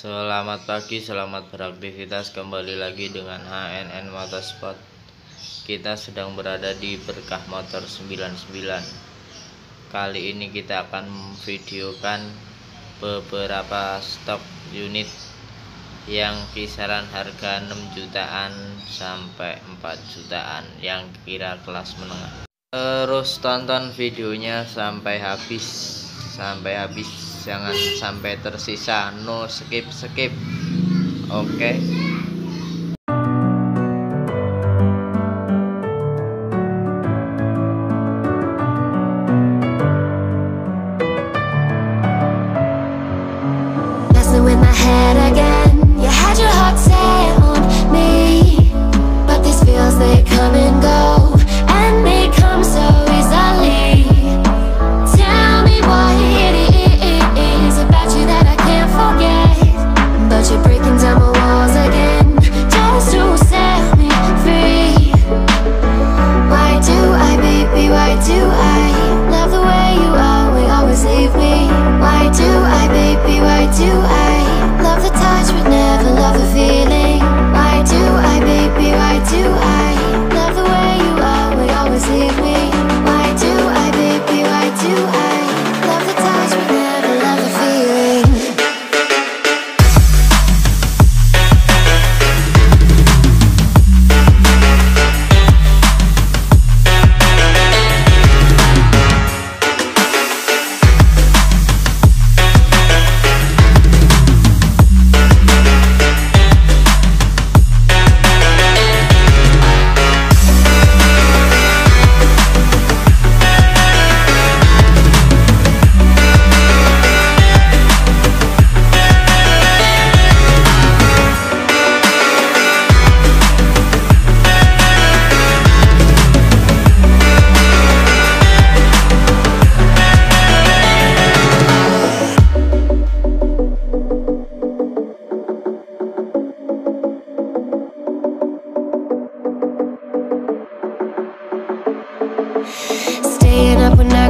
Selamat pagi, selamat beraktivitas. Kembali lagi dengan HNN Motorsport. Kita sedang berada di Berkah Motor 99. Kali ini kita akan memvideokan beberapa stok unit yang kisaran harga 6 jutaan sampai 4 jutaan, yang kira kelas menengah. Terus tonton videonya sampai habis, jangan sampai tersisa, no skip. Oke. With my head again, you had your heart set on me, but these feels, they come and go, and they come so easily. Tell me what it is about you that I can't forget, but you're breaking down my walls again, just to set me free. Why do I, baby, why do I love the way you always leave me? Why do I, baby, why do I love the touch but never love the feeling? Why do I, baby, why do I love the way you always leave me? Why do I, baby, why do I love the touch but never love the feeling? Staying up when